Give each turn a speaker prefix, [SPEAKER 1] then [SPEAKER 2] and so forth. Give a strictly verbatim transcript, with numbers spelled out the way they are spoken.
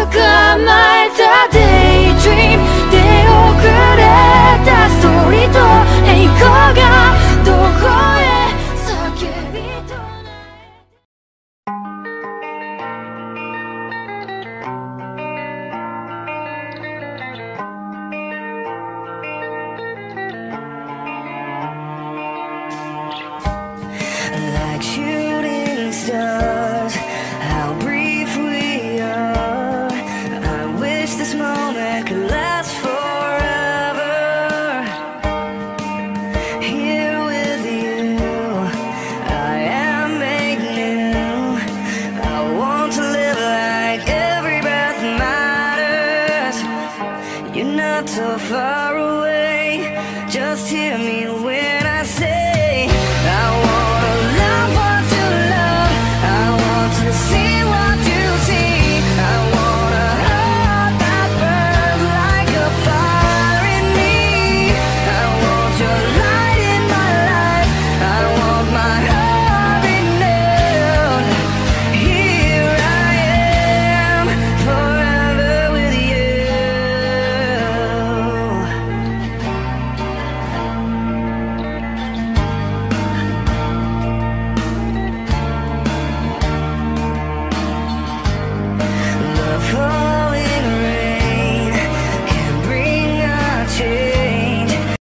[SPEAKER 1] 捕まえたデイドリーム出遅れたストーリーと栄光がどこへ叫びとLike shooting stars, how brief we are. I wish this moment could last forever. Here with you, I am made new. I want to live like every breath matters. You're not so far away, just hear me when I say I wanna love what you love, I want to see what you see, I want a heart that burns like a fire in me. I want your light in my life, I want my heart renewed. Here I am, forever with you. Love